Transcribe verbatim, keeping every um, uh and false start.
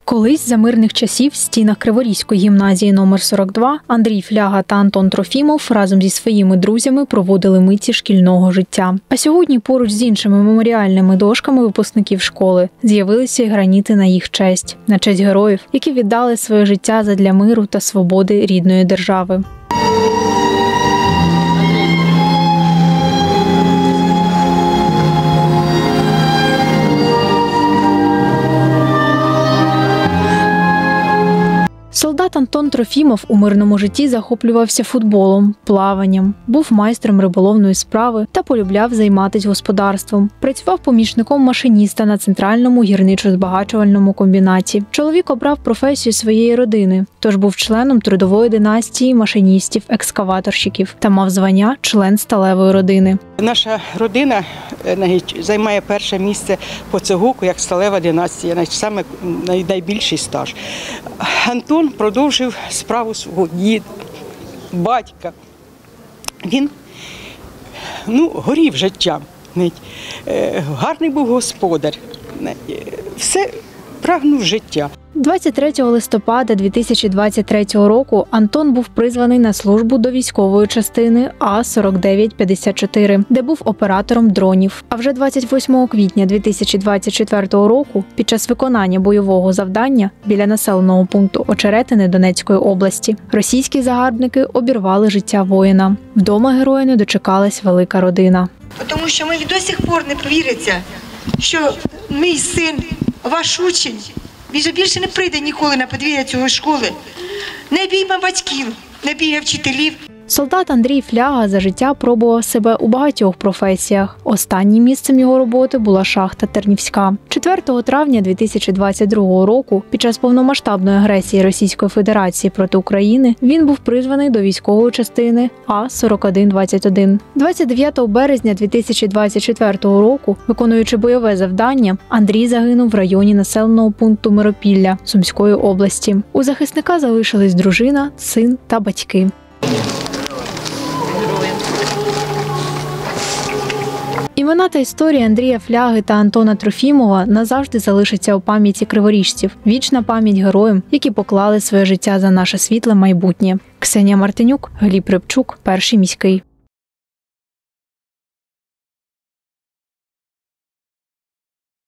Колись за мирних часів в стінах Криворізької гімназії номер сорок два Андрій Фляга та Антон Трофімов разом зі своїми друзями проводили миті шкільного життя. А сьогодні поруч з іншими меморіальними дошками випускників школи з'явилися й граніти на їх честь, на честь героїв, які віддали своє життя задля миру та свободи рідної держави. Солдат Антон Трофімов у мирному житті захоплювався футболом, плаванням, був майстром риболовної справи та полюбляв займатися господарством. Працював помічником машиніста на центральному гірничо-збагачувальному комбінаті. Чоловік обрав професію своєї родини, тож був членом трудової династії машиністів-екскаваторщиків та мав звання член сталевої родини. Наша родина займає перше місце по цегуку як сталева династія, саме найбільший стаж. Антон продовжив справу свого діда, батька. Він ну, горів життям, гарний був господар, все прагнув життя. двадцять третього листопада дві тисячі двадцять третього року Антон був призваний на службу до військової частини А сорок дев'ять п'ятдесят чотири, де був оператором дронів. А вже двадцять восьмого квітня дві тисячі двадцять четвертого року під час виконання бойового завдання біля населеного пункту Очеретине Донецької області російські загарбники обірвали життя воїна. Вдома героя не дочекалась велика родина. Тому що мені до сих пор не повіриться, що мій син, ваш учень, він же більше не прийде ніколи на подвір'я цієї школи. Не обійме батьків, не обійме вчителів. Солдат Андрій Фляга за життя пробував себе у багатьох професіях. Останнім місцем його роботи була шахта Тернівська. четвертого травня дві тисячі двадцять другого року, під час повномасштабної агресії Російської Федерації проти України, він був призваний до військової частини А сорок один двадцять один. двадцять дев'ятого березня дві тисячі двадцять четвертого року, виконуючи бойове завдання, Андрій загинув в районі населеного пункту Миропілля Сумської області. У захисника залишились дружина, син та батьки. Імена та історії Андрія Фляги та Антона Трофімова назавжди залишаться у пам'яті криворіжців. Вічна пам'ять героям, які поклали своє життя за наше світле майбутнє. Ксенія Мартинюк, Гліб Рибчук, Перший міський.